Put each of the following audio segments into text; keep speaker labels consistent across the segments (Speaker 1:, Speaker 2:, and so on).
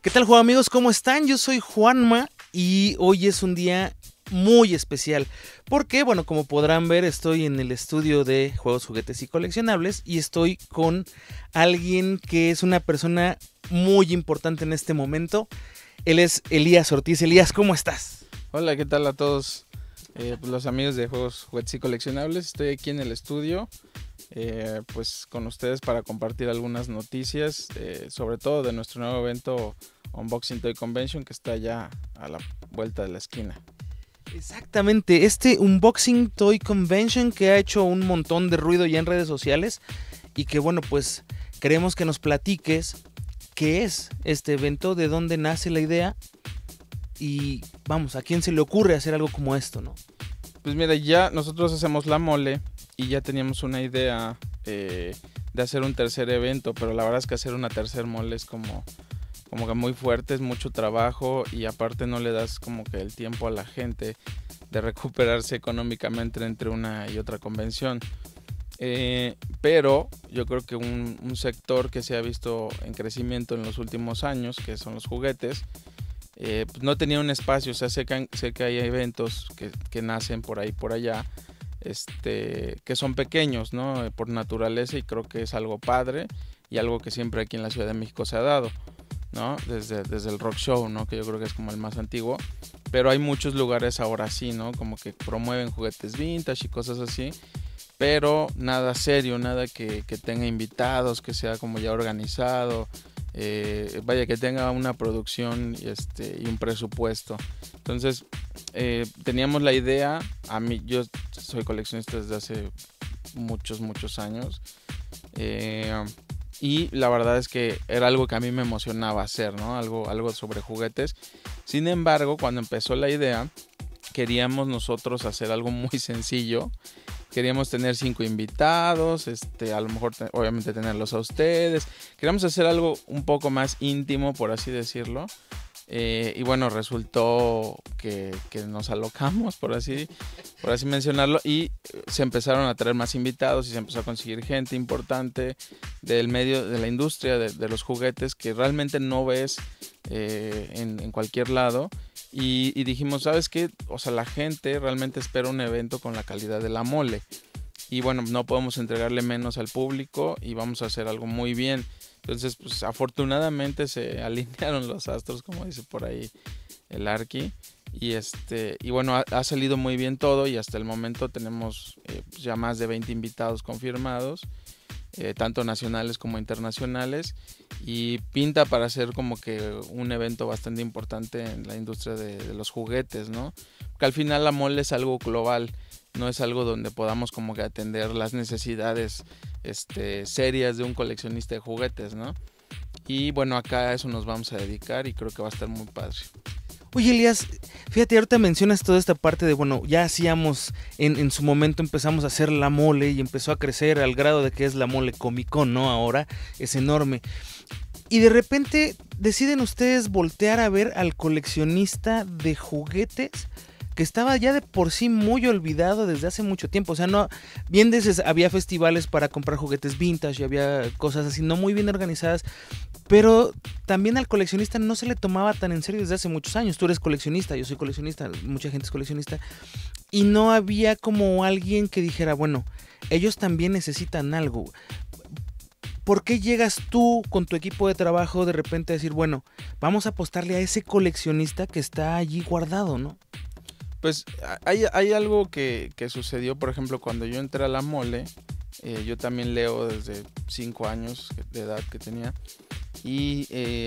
Speaker 1: ¿Qué tal, juego amigos? ¿Cómo están? Yo soy Juanma y hoy es un día muy especial porque, bueno, como podrán ver, estoy en el estudio de juegos, juguetes y coleccionables y estoy con alguien que es una persona muy importante en este momento. Él es Elías Ortiz. Elías, ¿cómo estás?
Speaker 2: Hola, ¿qué tal a todos pues los amigos de juegos, juguetes y coleccionables? Estoy aquí en el estudio pues con ustedes para compartir algunas noticias, sobre todo de nuestro nuevo evento Unboxing Toy Convention, que está ya a la vuelta de la esquina.
Speaker 1: Exactamente, este Unboxing Toy Convention que ha hecho un montón de ruido ya en redes sociales y que, bueno, pues queremos que nos platiques qué es este evento, de dónde nace la idea y, vamos, a quién se le ocurre hacer algo como esto, ¿no?
Speaker 2: Pues mira, ya nosotros hacemos la mole y ya teníamos una idea de hacer un tercer evento, pero la verdad es que hacer una tercer mole es como que muy fuerte, es mucho trabajo y aparte no le das como que el tiempo a la gente de recuperarse económicamente entre una y otra convención. Pero yo creo que un sector que se ha visto en crecimiento en los últimos años, que son los juguetes, pues no tenía un espacio. O sea, sé que hay eventos que nacen por ahí por allá, que son pequeños, ¿no? Por naturaleza, y creo que es algo padre y algo que siempre aquí en la Ciudad de México se ha dado, ¿no? Desde el Rock Show, ¿no? Que yo creo que es como el más antiguo. Pero hay muchos lugares ahora sí, ¿no? Como que promueven juguetes vintage y cosas así, pero nada serio, nada que tenga invitados, que sea como ya organizado, vaya, que tenga una producción y un presupuesto. Entonces teníamos la idea. Yo soy coleccionista desde hace muchos años, y la verdad es que era algo que a mí me emocionaba hacer, ¿no? Algo sobre juguetes. Sin embargo, cuando empezó la idea, queríamos nosotros hacer algo muy sencillo. Queríamos tener 5 invitados, a lo mejor obviamente tenerlos a ustedes. Queríamos hacer algo un poco más íntimo, por así decirlo. Y bueno, resultó que nos alocamos, por así mencionarlo, y se empezaron a traer más invitados y se empezó a conseguir gente importante del medio de la industria de los juguetes que realmente no ves en cualquier lado. Y dijimos, ¿sabes qué? O sea, la gente realmente espera un evento con la calidad de la mole. Y bueno, no podemos entregarle menos al público y vamos a hacer algo muy bien. Entonces, pues afortunadamente se alinearon los astros, como dice por ahí el Arqui. Y bueno, ha salido muy bien todo y hasta el momento tenemos pues ya más de 20 invitados confirmados, tanto nacionales como internacionales, y pinta para ser como que un evento bastante importante en la industria de los juguetes, ¿no? Porque al final la mole es algo global, no es algo donde podamos como que atender las necesidades serias de un coleccionista de juguetes, ¿no? Y bueno, acá a eso nos vamos a dedicar y creo que va a estar muy padre.
Speaker 1: Oye, Elías, fíjate, ahorita mencionas toda esta parte de, bueno, ya hacíamos, en su momento empezamos a hacer la mole y empezó a crecer al grado de que es la mole Comic Con, ¿no? Ahora es enorme. Y de repente deciden ustedes voltear a ver al coleccionista de juguetes que estaba ya de por sí muy olvidado desde hace mucho tiempo. O sea, no, bien dices, había festivales para comprar juguetes vintage y había cosas así no muy bien organizadas, pero también al coleccionista no se le tomaba tan en serio desde hace muchos años. Tú eres coleccionista, yo soy coleccionista, mucha gente es coleccionista, y no había como alguien que dijera, bueno, ellos también necesitan algo. ¿Por qué llegas tú con tu equipo de trabajo de repente a decir, bueno, vamos a apostarle a ese coleccionista que está allí guardado, ¿no?
Speaker 2: Pues hay algo que sucedió, por ejemplo, cuando yo entré a la mole. Yo también leo desde 5 años de edad que tenía, y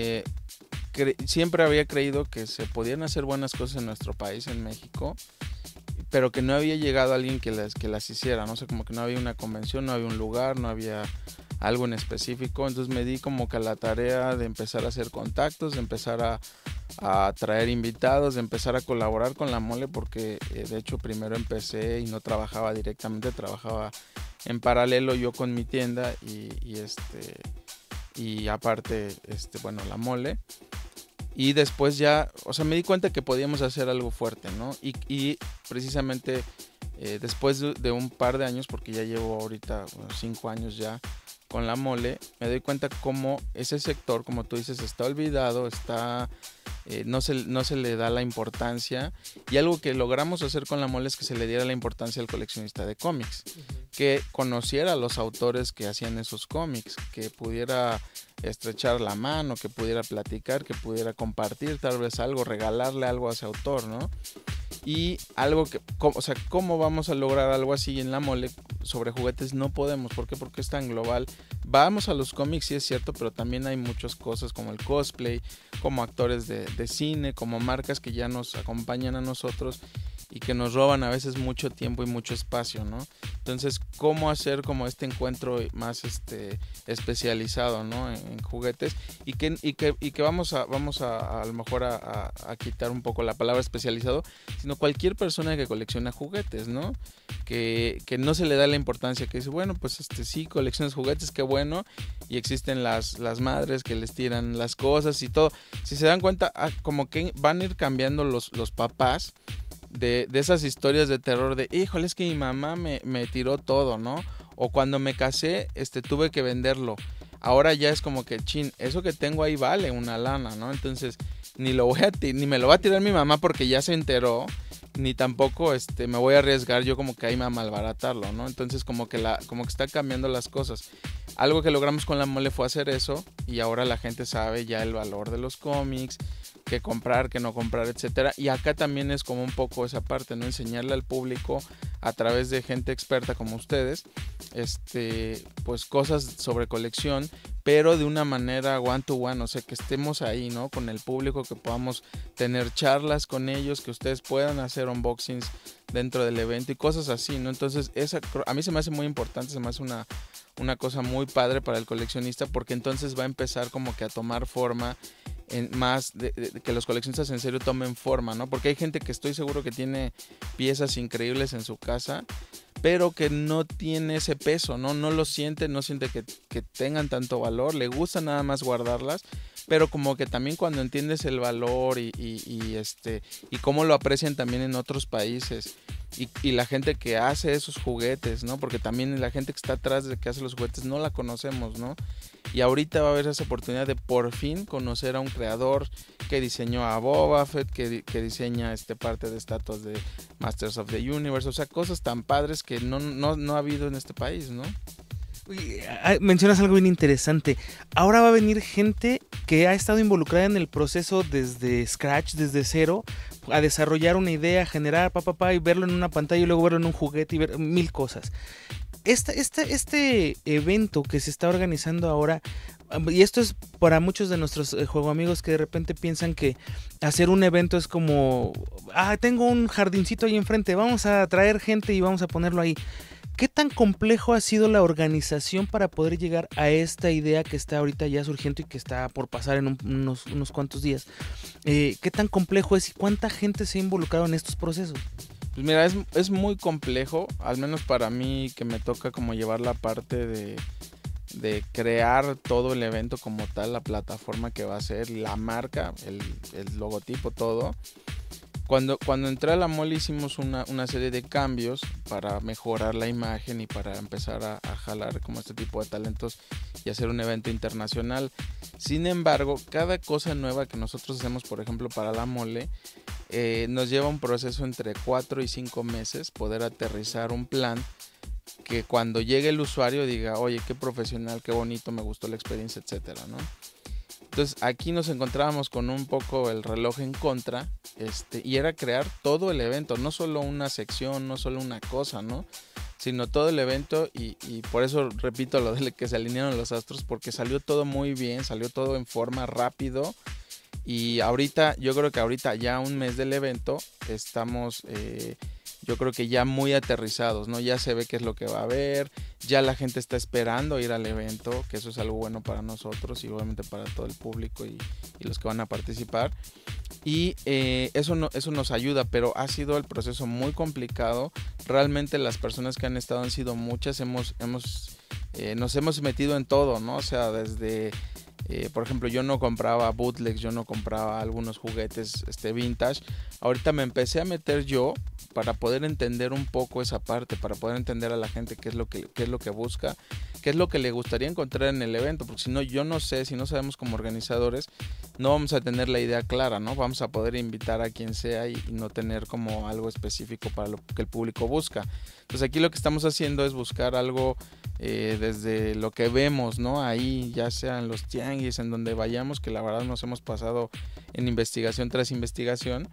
Speaker 2: siempre había creído que se podían hacer buenas cosas en nuestro país, en México, pero que no había llegado alguien que las hiciera, no sé, como que no había una convención, no había un lugar, no había algo en específico. Entonces me di como que a la tarea de empezar a hacer contactos, de empezar a traer invitados, de empezar a colaborar con la mole, porque de hecho primero empecé y no trabajaba directamente, trabajaba en paralelo yo con mi tienda y aparte bueno, la mole. Y después ya, o sea, me di cuenta que podíamos hacer algo fuerte, ¿no? Y precisamente después de un par de años, porque ya llevo ahorita 5 años ya con la mole, me doy cuenta cómo ese sector, como tú dices, está olvidado, no se le da la importancia, y algo que logramos hacer con la mole es que se le diera la importancia al coleccionista de cómics, que conociera a los autores que hacían esos cómics, que pudiera estrechar la mano, que pudiera platicar, que pudiera compartir tal vez algo, regalarle algo a ese autor, ¿no? Y algo que, o sea, ¿cómo vamos a lograr algo así en la mole? Sobre juguetes no podemos. ¿Por qué? Porque es tan global. Vamos a los cómics, sí es cierto, pero también hay muchas cosas como el cosplay, como actores de cine, como marcas que ya nos acompañan a nosotros y que nos roban a veces mucho tiempo y mucho espacio, ¿no? Entonces, ¿cómo hacer como este encuentro más especializado, ¿no? En juguetes y que vamos a lo mejor a quitar un poco la palabra especializado, sino cualquier persona que colecciona juguetes, ¿no? Que no se le da la importancia, que dice, bueno, pues sí, coleccionas juguetes, qué bueno, y existen las madres que les tiran las cosas y todo. Si se dan cuenta, como que van a ir cambiando los papás de esas historias de terror de, híjole, es que mi mamá me tiró todo, ¿no? O cuando me casé, tuve que venderlo. Ahora ya es como que, chin, eso que tengo ahí vale una lana, ¿no? Entonces, ni me lo va a tirar mi mamá porque ya se enteró, ni tampoco me voy a arriesgar yo como que ahí a malbaratarlo, ¿no? Entonces, como que está cambiando las cosas. Algo que logramos con la mole fue hacer eso, y ahora la gente sabe ya el valor de los cómics, qué comprar, qué no comprar, etcétera. Y acá también es como un poco esa parte, ¿no? Enseñarle al público a través de gente experta como ustedes, pues cosas sobre colección, pero de una manera one to one, o sea, que estemos ahí, ¿no? Con el público, que podamos tener charlas con ellos, que ustedes puedan hacer unboxings dentro del evento y cosas así, ¿no? Entonces, a mí se me hace muy importante, se me hace una cosa muy padre para el coleccionista, porque entonces va a empezar como que a tomar forma, más de que los coleccionistas en serio tomen forma, ¿no? Porque hay gente que estoy seguro que tiene piezas increíbles en su casa, pero que no tiene ese peso, ¿no? No lo siente, no siente que tengan tanto valor, le gusta nada más guardarlas, pero como que también cuando entiendes el valor y cómo lo aprecian también en otros países, y la gente que hace esos juguetes, ¿no? Porque también la gente que está atrás de que hace los juguetes no la conocemos, ¿no? Y ahorita va a haber esa oportunidad de por fin conocer a un creador que diseñó a Boba Fett, que diseña parte de estatuas de Masters of the Universe, o sea, cosas tan padres que no ha habido en este país, ¿no?
Speaker 1: Mencionas algo bien interesante. Ahora va a venir gente que ha estado involucrada en el proceso desde scratch, desde cero, a desarrollar una idea, a generar y verlo en una pantalla y luego verlo en un juguete y ver mil cosas. Este evento que se está organizando ahora, y esto es para muchos de nuestros juego amigos que de repente piensan que hacer un evento es como, tengo un jardincito ahí enfrente, vamos a traer gente y vamos a ponerlo ahí. ¿Qué tan complejo ha sido la organización para poder llegar a esta idea que está ahorita ya surgiendo y que está por pasar en unos cuantos días? ¿Qué tan complejo es y cuánta gente se ha involucrado en estos procesos?
Speaker 2: Pues mira, es muy complejo, al menos para mí, que me toca como llevar la parte de crear todo el evento como tal, la plataforma que va a ser, la marca, el logotipo, todo. Cuando entré a la mole hicimos una serie de cambios para mejorar la imagen y para empezar a jalar como este tipo de talentos y hacer un evento internacional. Sin embargo, cada cosa nueva que nosotros hacemos, por ejemplo, para la mole, nos lleva un proceso entre 4 y 5 meses poder aterrizar un plan que cuando llegue el usuario diga, oye, qué profesional, qué bonito, me gustó la experiencia, etcétera, ¿no? Entonces aquí nos encontrábamos con un poco el reloj en contra, y era crear todo el evento, no solo una sección, no solo una cosa, ¿no? Sino todo el evento, y por eso repito lo de que se alinearon los astros, porque salió todo muy bien, salió todo en forma rápido, y yo creo que ahorita ya un mes del evento estamos yo creo que ya muy aterrizados, ¿no? Ya se ve qué es lo que va a haber, ya la gente está esperando ir al evento, que eso es algo bueno para nosotros y obviamente para todo el público y los que van a participar. Y eso nos ayuda, pero ha sido el proceso muy complicado. Realmente las personas que han estado han sido muchas, nos hemos metido en todo, ¿no? O sea, desde Por ejemplo, yo no compraba bootlegs, yo no compraba algunos juguetes vintage. Ahorita me empecé a meter yo para poder entender un poco esa parte, para poder entender a la gente qué es lo que busca, qué es lo que le gustaría encontrar en el evento, porque si no, yo no sé, si no sabemos como organizadores, no vamos a tener la idea clara, ¿no? Vamos a poder invitar a quien sea y no tener como algo específico para lo que el público busca. Entonces aquí lo que estamos haciendo es buscar algo desde lo que vemos, ¿no? Ahí, ya sea en los tianguis, en donde vayamos, que la verdad nos hemos pasado en investigación tras investigación,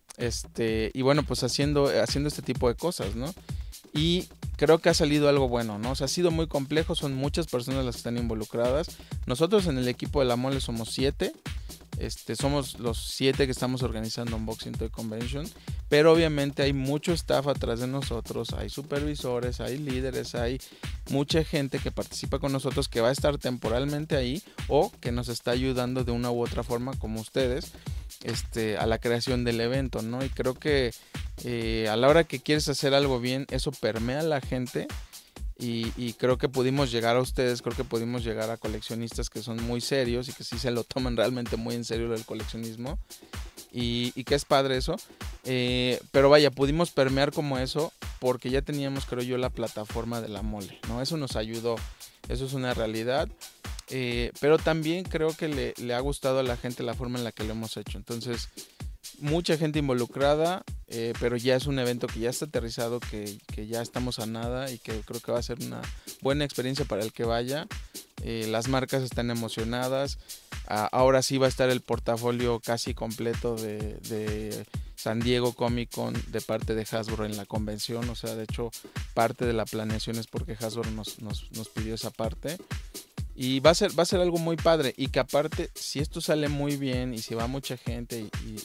Speaker 2: y bueno, pues haciendo este tipo de cosas, ¿no? Y creo que ha salido algo bueno, ¿no? O sea, ha sido muy complejo, son muchas personas las que están involucradas. Nosotros en el equipo de La Mole somos 7. Somos los 7 que estamos organizando Unboxing Toy Convention, pero obviamente hay mucho staff atrás de nosotros, hay supervisores, hay líderes, hay mucha gente que participa con nosotros, que va a estar temporalmente ahí o que nos está ayudando de una u otra forma, como ustedes, a la creación del evento, ¿no? Y creo que a la hora que quieres hacer algo bien, eso permea a la gente. Y creo que pudimos llegar a ustedes, creo que pudimos llegar a coleccionistas que son muy serios y que sí se lo toman realmente muy en serio el coleccionismo, y que es padre eso, pero vaya, pudimos permear como eso porque ya teníamos, creo yo, la plataforma de La Mole, ¿no? Eso nos ayudó, eso es una realidad, pero también creo que le ha gustado a la gente la forma en la que lo hemos hecho. Entonces, mucha gente involucrada, pero ya es un evento que ya está aterrizado, que ya estamos a nada y que creo que va a ser una buena experiencia para el que vaya. Las marcas están emocionadas. Ahora sí va a estar el portafolio casi completo de San Diego Comic Con de parte de Hasbro en la convención. O sea, de hecho, parte de la planeación es porque Hasbro nos pidió esa parte. Y va a ser algo muy padre, y que aparte, si esto sale muy bien y si va mucha gente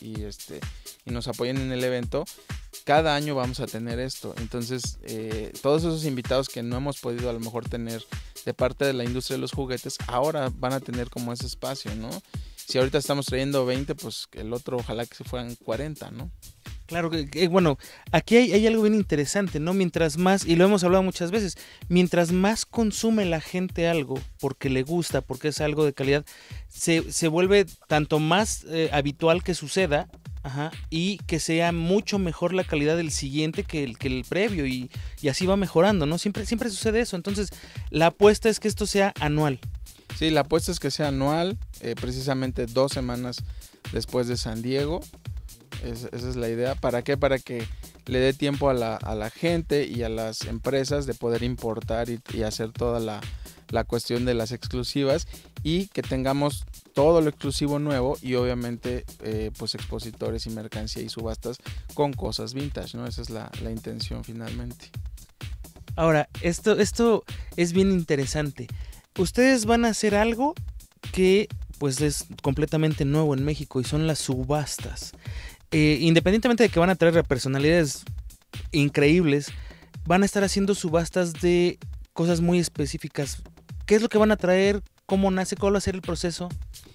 Speaker 2: y nos apoyan en el evento, cada año vamos a tener esto. Entonces, todos esos invitados que no hemos podido a lo mejor tener de parte de la industria de los juguetes, ahora van a tener como ese espacio, ¿no? Si ahorita estamos trayendo 20, pues el otro ojalá que se fueran 40, ¿no?
Speaker 1: Claro que bueno, aquí hay algo bien interesante, ¿no? Mientras más, y lo hemos hablado muchas veces, mientras más consume la gente algo porque le gusta, porque es algo de calidad, se vuelve tanto más habitual que suceda, ajá, y que sea mucho mejor la calidad del siguiente que el previo, y así va mejorando, ¿no? Siempre sucede eso. Entonces, la apuesta es que esto sea anual.
Speaker 2: Sí, la apuesta es que sea anual, precisamente 2 semanas después de San Diego. Esa es la idea. ¿Para qué? Para que le dé tiempo a la gente y a las empresas de poder importar y hacer toda la cuestión de las exclusivas, y que tengamos todo lo exclusivo nuevo y obviamente pues expositores y mercancía y subastas con cosas vintage, ¿no? Esa es la intención finalmente.
Speaker 1: Ahora, esto es bien interesante. Ustedes van a hacer algo que pues es completamente nuevo en México, y son las subastas. Independientemente de que van a traer a personalidades increíbles, van a estar haciendo subastas de cosas muy específicas. ¿Qué es lo que van a traer? ¿Cómo nace? ¿Cuál va a ser el proceso?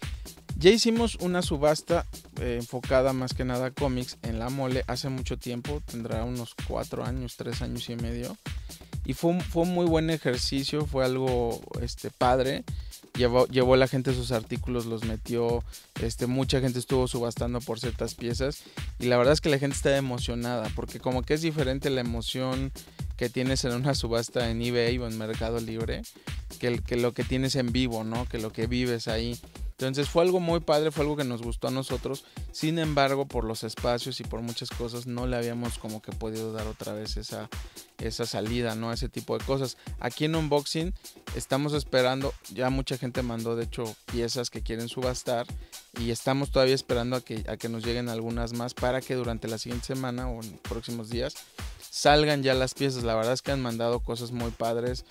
Speaker 2: Ya hicimos una subasta enfocada más que nada a cómics en La Mole hace mucho tiempo, tendrá unos 4 años, 3 años y medio. Y fue un muy buen ejercicio, fue algo padre. Llevó la gente sus artículos, los metió, mucha gente estuvo subastando por ciertas piezas, y la verdad es que la gente está emocionada, porque como que es diferente la emoción que tienes en una subasta en eBay o en Mercado Libre que lo que tienes en vivo, ¿no? Que lo que vives ahí. Entonces fue algo muy padre, fue algo que nos gustó a nosotros. Sin embargo, por los espacios y por muchas cosas, no le habíamos como que podido dar otra vez esa salida, ¿no? Ese tipo de cosas. Aquí en Unboxing estamos esperando, ya mucha gente mandó de hecho piezas que quieren subastar, y estamos todavía esperando a que nos lleguen algunas más para que durante la siguiente semana o en próximos días salgan ya las piezas. La verdad es que han mandado cosas muy padres.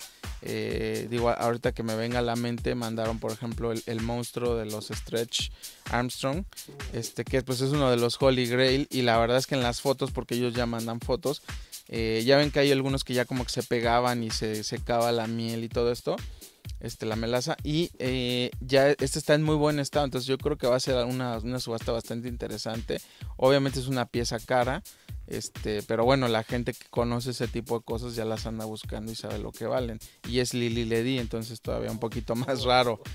Speaker 2: Ahorita que me venga a la mente, mandaron por ejemplo el monstruo de los Stretch Armstrong, que pues es uno de los Holy Grail, y la verdad es que en las fotos, porque ellos ya mandan fotos, ya ven que hay algunos que ya como que se pegaban y se secaba la miel y todo esto, la melaza, y ya está en muy buen estado. Entonces yo creo que va a ser una subasta bastante interesante. Obviamente es una pieza cara, pero bueno, la gente que conoce ese tipo de cosas ya las anda buscando y sabe lo que valen, y es Lili Ledy, entonces todavía un poquito más raro.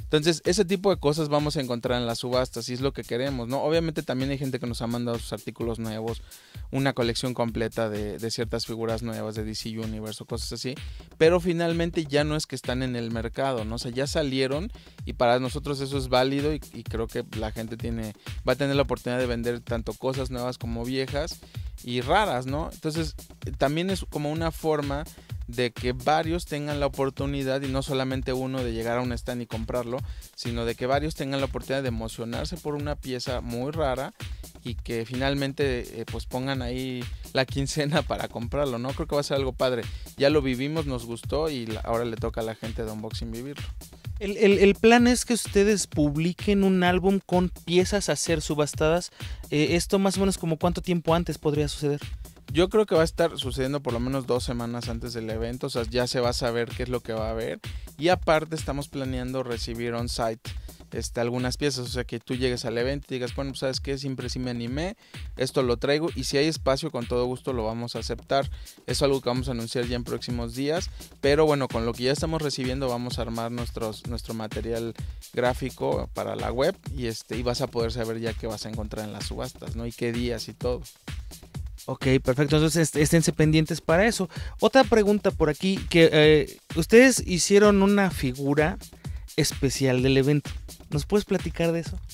Speaker 2: Entonces, ese tipo de cosas vamos a encontrar en las subastas y es lo que queremos, ¿no? Obviamente también hay gente que nos ha mandado sus artículos nuevos, una colección completa de ciertas figuras nuevas de DC Universe o cosas así, pero finalmente ya no es que están en el mercado, ¿no? O sea, ya salieron y para nosotros eso es válido y creo que la gente va a tener la oportunidad de vender tanto cosas nuevas como viejas y raras, ¿no? Entonces, también es como una forma de que varios tengan la oportunidad y no solamente uno de llegar a un stand y comprarlo, sino de que varios tengan la oportunidad de emocionarse por una pieza muy rara y que finalmente pues pongan ahí la quincena para comprarlo, ¿no? Creo que va a ser algo padre. Ya lo vivimos, nos gustó y ahora le toca a la gente de Unboxing vivirlo.
Speaker 1: El plan es que ustedes publiquen un álbum con piezas a ser subastadas. Esto más o menos como cuánto tiempo antes podría suceder.
Speaker 2: Yo creo que va a estar sucediendo por lo menos 2 semanas antes del evento, o sea, ya se va a saber qué es lo que va a haber. Y aparte estamos planeando recibir on-site algunas piezas, o sea, que tú llegues al evento y digas, bueno, pues, ¿sabes qué? Siempre sí me animé, esto lo traigo y si hay espacio, con todo gusto lo vamos a aceptar. Eso es algo que vamos a anunciar ya en próximos días, pero bueno, con lo que ya estamos recibiendo vamos a armar nuestro material gráfico para la web y vas a poder saber ya qué vas a encontrar en las subastas, ¿no? Y qué días y todo.
Speaker 1: Ok, perfecto, entonces esténse pendientes para eso. Otra pregunta por aquí, que ustedes hicieron una figura especial del evento. ¿Nos puedes platicar de eso?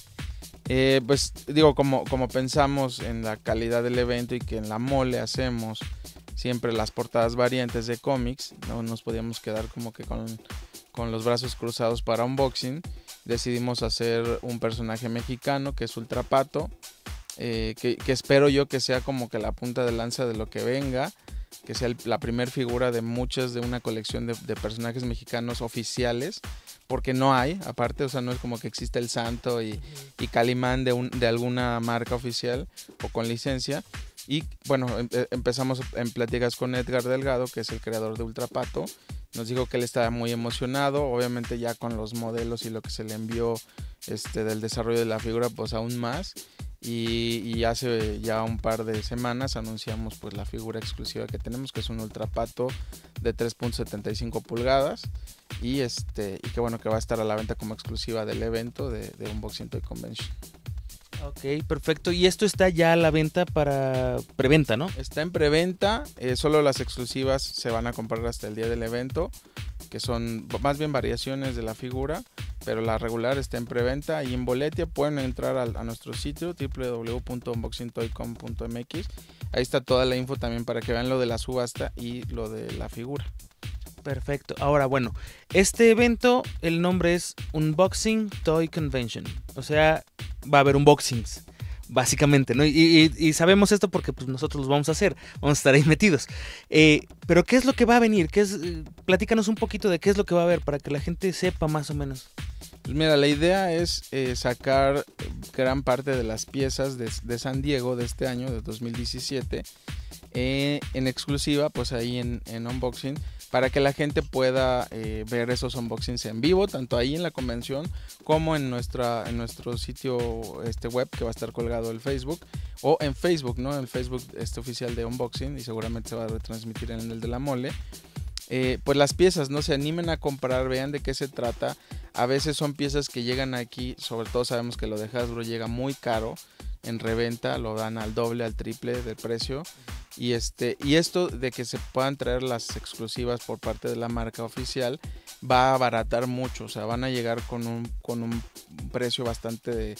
Speaker 2: Pues digo, como pensamos en la calidad del evento y que en la mole hacemos siempre las portadas variantes de cómics, no nos podíamos quedar como que con los brazos cruzados para unboxing. Decidimos hacer un personaje mexicano que es Ultra Pato, que espero yo que sea como que la punta de lanza de lo que venga, que sea la primer figura de muchas de una colección de personajes mexicanos oficiales, porque no hay, aparte, o sea, no es como que exista el Santo y Calimán de alguna marca oficial o con licencia. Y bueno, empezamos en pláticas con Edgar Delgado, que es el creador de Ultra Pato. Nos dijo que él estaba muy emocionado, obviamente ya con los modelos y lo que se le envió del desarrollo de la figura, pues aún más. Y hace ya un par de semanas anunciamos pues la figura exclusiva que tenemos, que es un Ultra Pato de 3.75 pulgadas y que bueno, que va a estar a la venta como exclusiva del evento de Unboxing Toy Convention.
Speaker 1: Ok, perfecto. Y esto está ya a la venta para preventa, ¿no?
Speaker 2: Está en preventa, solo las exclusivas se van a comprar hasta el día del evento, que son más bien variaciones de la figura, pero la regular está en preventa y en Boletia pueden entrar a nuestro sitio www.unboxingtoycom.mx. Ahí está toda la info también para que vean lo de la subasta y lo de la figura.
Speaker 1: Perfecto. Ahora, bueno, este evento, el nombre es Unboxing Toy Convention. O sea, va a haber unboxings, básicamente, ¿no? Y sabemos esto porque pues, nosotros los vamos a hacer, vamos a estar ahí metidos. Pero, ¿qué es lo que va a venir? Platícanos un poquito de qué es lo que va a haber para que la gente sepa más o menos.
Speaker 2: Pues mira, la idea es sacar gran parte de las piezas de San Diego de este año, de 2017, en exclusiva, pues ahí en Unboxing, para que la gente pueda ver esos unboxings en vivo, tanto ahí en la convención como en nuestro sitio web, que va a estar colgado el Facebook, o en Facebook, ¿no? El Facebook oficial de Unboxing, y seguramente se va a retransmitir en el de la mole. Pues las piezas, no se animen a comprar, vean de qué se trata. A veces son piezas que llegan aquí, sobre todo sabemos que lo de Hasbro llega muy caro en reventa, lo dan al doble, al triple del precio. Y esto de que se puedan traer las exclusivas por parte de la marca oficial va a abaratar mucho, o sea, van a llegar con un precio bastante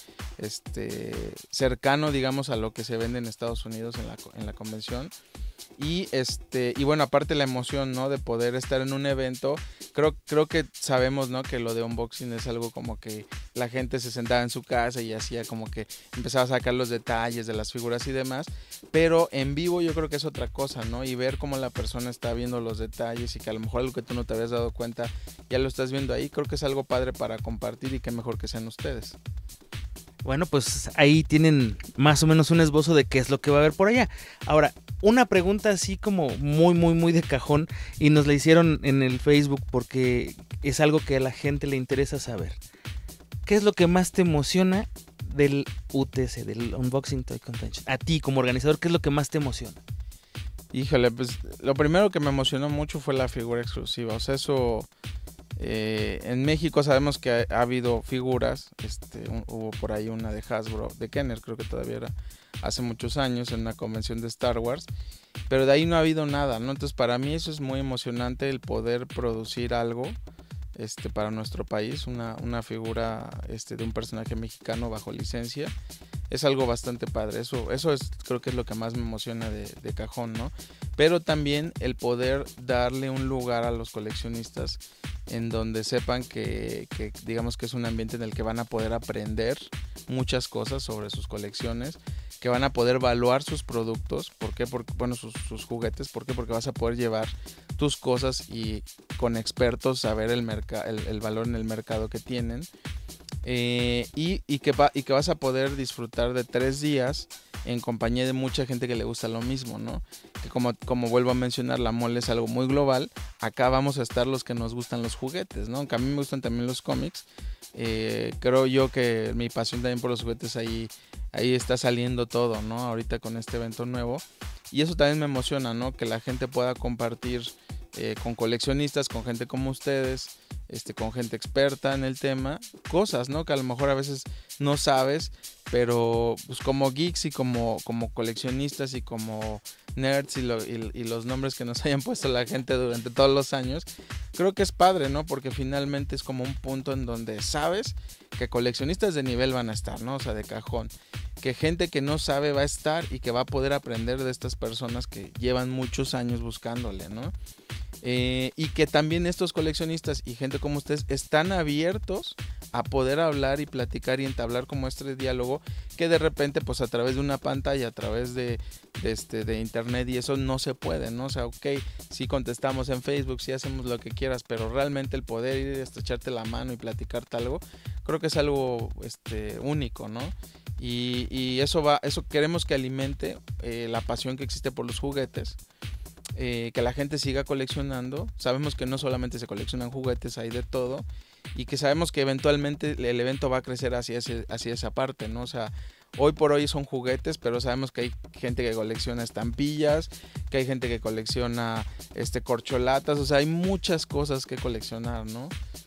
Speaker 2: cercano, digamos, a lo que se vende en Estados Unidos en la convención. Y bueno, aparte la emoción, ¿no? De poder estar en un evento, creo que sabemos, ¿no? Que lo de unboxing es algo como que la gente se sentaba en su casa y hacía como que empezaba a sacar los detalles de las figuras y demás, pero en vivo yo creo que es otra cosa, ¿no? Y ver cómo la persona está viendo los detalles y que a lo mejor algo que tú no te habías dado cuenta ya lo estás viendo ahí, creo que es algo padre para compartir y que mejor que sean ustedes.
Speaker 1: Bueno, pues ahí tienen más o menos un esbozo de qué es lo que va a haber por allá. Ahora, una pregunta así como muy, muy, muy de cajón, y nos la hicieron en el Facebook porque es algo que a la gente le interesa saber. ¿Qué es lo que más te emociona del UTC, del Unboxing Toy Convention? A ti como organizador, ¿qué es lo que más te emociona?
Speaker 2: Híjole, pues lo primero que me emocionó mucho fue la figura exclusiva, o sea, eso En México sabemos que ha habido figuras, hubo por ahí una de Hasbro, de Kenner, creo que todavía era hace muchos años en una convención de Star Wars, pero de ahí no ha habido nada, ¿no? Entonces para mí eso es muy emocionante, el poder producir algo para nuestro país, una figura de un personaje mexicano bajo licencia. Es algo bastante padre, eso creo que es lo que más me emociona de cajón, ¿no? Pero también el poder darle un lugar a los coleccionistas en donde sepan que digamos que es un ambiente en el que van a poder aprender muchas cosas sobre sus colecciones, que van a poder evaluar sus productos. ¿Por qué? Porque, bueno, sus juguetes. ¿Por qué? Porque vas a poder llevar tus cosas y con expertos saber el valor en el mercado que tienen. Y que vas a poder disfrutar de 3 días en compañía de mucha gente que le gusta lo mismo, ¿no? Que como vuelvo a mencionar, la mole es algo muy global. Acá vamos a estar los que nos gustan los juguetes, ¿no? Aunque a mí me gustan también los cómics. Creo yo que mi pasión también por los juguetes ahí está saliendo todo, ¿no? Ahorita con este evento nuevo. Y eso también me emociona, ¿no? Que la gente pueda compartir con coleccionistas, con gente como ustedes, con gente experta en el tema, cosas, ¿no? Que a lo mejor a veces no sabes, pero pues como geeks y como coleccionistas y como nerds y los nombres que nos hayan puesto la gente durante todos los años, creo que es padre, ¿no? Porque finalmente es como un punto en donde sabes que coleccionistas de nivel van a estar, ¿no? O sea, de cajón. Que gente que no sabe va a estar y que va a poder aprender de estas personas que llevan muchos años buscándole, ¿no? Y que también estos coleccionistas y gente como ustedes están abiertos a poder hablar y platicar y entablar como este diálogo que de repente pues a través de una pantalla, a través de internet y eso no se puede, ¿no? O sea, ok, sí contestamos en Facebook, sí hacemos lo que quieras, pero realmente el poder ir a estrecharte la mano y platicarte algo, creo que es algo único, ¿no? Y eso queremos que alimente la pasión que existe por los juguetes. Que la gente siga coleccionando. Sabemos que no solamente se coleccionan juguetes, hay de todo, y que sabemos que eventualmente el evento va a crecer hacia esa parte, ¿no? O sea, hoy por hoy son juguetes, pero sabemos que hay gente que colecciona estampillas, que hay gente que colecciona corcholatas, o sea, hay muchas cosas que coleccionar, ¿no?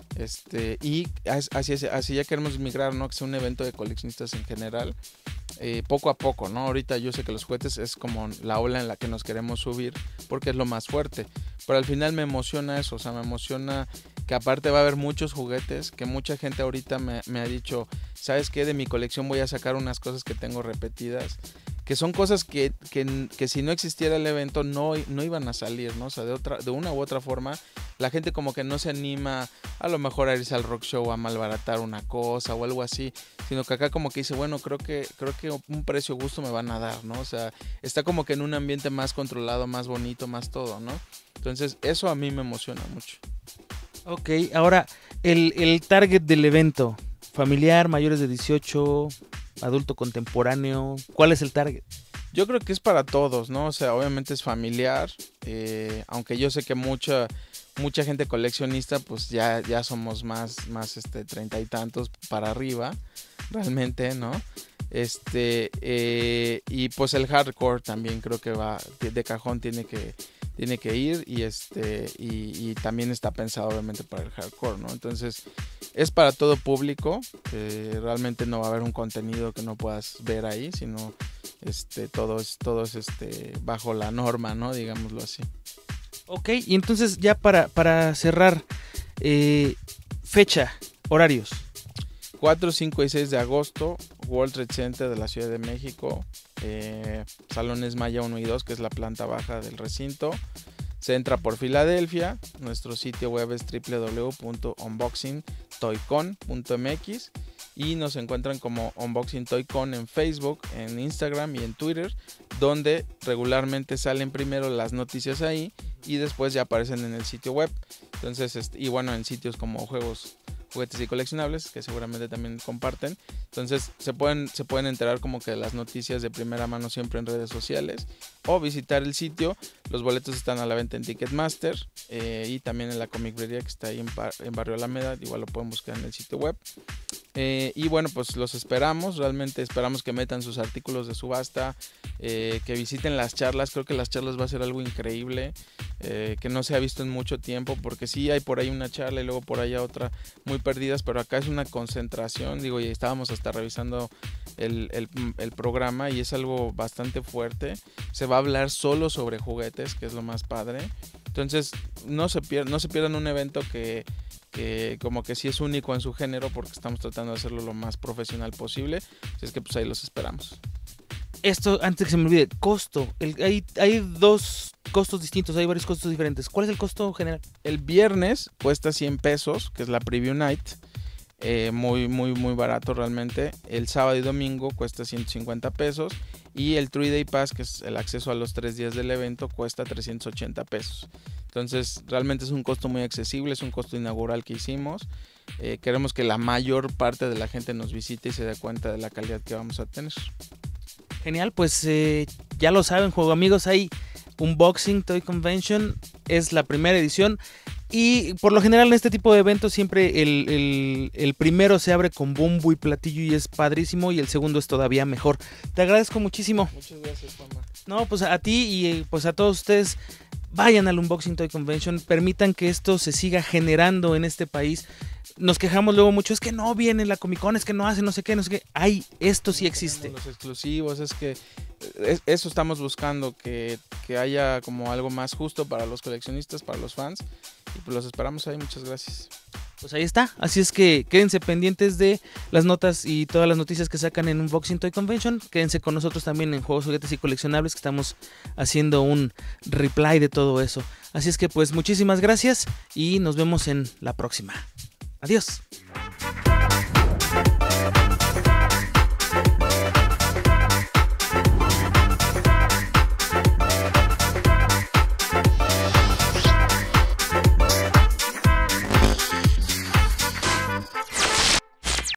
Speaker 2: Y así ya queremos migrar, ¿no? Que sea un evento de coleccionistas en general. Poco a poco, ¿no? Ahorita yo sé que los juguetes es como la ola en la que nos queremos subir porque es lo más fuerte, pero al final me emociona eso, o sea, me emociona que aparte va a haber muchos juguetes, que mucha gente ahorita me ha dicho, ¿sabes qué? De mi colección voy a sacar unas cosas que tengo repetidas, que son cosas que si no existiera el evento no iban a salir, ¿no? O sea, de una u otra forma, la gente como que no se anima a lo mejor a irse al rock show a malbaratar una cosa o algo así, sino que acá como que dice, bueno, creo que un precio justo me van a dar, ¿no? O sea, está como que en un ambiente más controlado, más bonito, más todo, ¿no? Entonces, eso a mí me emociona mucho.
Speaker 1: Ok, ahora, el target del evento, familiar, mayores de 18, adulto contemporáneo, ¿cuál es el target?
Speaker 2: Yo creo que es para todos, ¿no? O sea, obviamente es familiar, aunque yo sé que mucha gente coleccionista, pues ya somos más 30 y tantos para arriba, realmente, ¿no? Y pues el hardcore también creo que va, de cajón tiene que ir y también está pensado obviamente para el hardcore, ¿no? Entonces es para todo público, realmente no va a haber un contenido que no puedas ver ahí, sino todo es bajo la norma, ¿no? Digámoslo así.
Speaker 1: Ok, y entonces ya para cerrar, fecha, horarios.
Speaker 2: 4, 5 y 6 de agosto, World Trade Center de la Ciudad de México, Salones Maya 1 y 2, que es la planta baja del recinto. Se entra por Filadelfia, nuestro sitio web es www.unboxingtoycon.mx y nos encuentran como Unboxing Toy Con en Facebook, en Instagram y en Twitter, donde regularmente salen primero las noticias ahí y después ya aparecen en el sitio web. Entonces, y bueno, en sitios como juguetes y coleccionables, que seguramente también comparten. Entonces se pueden enterar como que de las noticias de primera mano siempre en redes sociales o visitar el sitio. Los boletos están a la venta en Ticketmaster y también en la comicbrería que está ahí en Barrio Alameda, igual lo pueden buscar en el sitio web. Y bueno, pues los esperamos, realmente esperamos que metan sus artículos de subasta, que visiten las charlas. Creo que las charlas va a ser algo increíble. que no se ha visto en mucho tiempo, porque sí hay por ahí una charla y luego por allá otra muy perdidas, pero acá es una concentración, digo, y estábamos hasta revisando el programa y es algo bastante fuerte. Se va a hablar solo sobre juguetes, que es lo más padre. Entonces no se pierdan un evento que como que sí es único en su género, porque estamos tratando de hacerlo lo más profesional posible. Así es que pues ahí los esperamos.
Speaker 1: Esto, antes de que se me olvide, costo. Hay dos costos distintos, hay varios costos diferentes. ¿Cuál es el costo general?
Speaker 2: El viernes cuesta 100 pesos, que es la Preview Night. Muy barato realmente. El sábado y domingo cuesta 150 pesos. Y el 3-Day Pass, que es el acceso a los 3 días del evento, cuesta 380 pesos. Entonces realmente es un costo muy accesible, es un costo inaugural que hicimos. Queremos que la mayor parte de la gente nos visite y se dé cuenta de la calidad que vamos a tener.
Speaker 1: Genial, pues ya lo saben, juego amigos, hay Unboxing Toy Convention, es la primera edición y por lo general en este tipo de eventos siempre el primero se abre con bombo y platillo y es padrísimo y el segundo es todavía mejor. Te agradezco muchísimo.
Speaker 2: Muchas gracias, Juanma.
Speaker 1: No, pues a ti y pues a todos ustedes, vayan al Unboxing Toy Convention, permitan que esto se siga generando en este país. Nos quejamos luego mucho, es que no viene la Comic Con, es que no hace no sé qué. Esto sí existe.
Speaker 2: Los exclusivos, es que eso estamos buscando, que haya como algo más justo para los coleccionistas, para los fans, y pues los esperamos ahí, muchas gracias.
Speaker 1: Pues ahí está, así es que quédense pendientes de las notas y todas las noticias que sacan en Unboxing Toy Convention, quédense con nosotros también en Juegos, Juguetes y Coleccionables, que estamos haciendo un reply de todo eso. Así es que pues muchísimas gracias y nos vemos en la próxima. Adiós.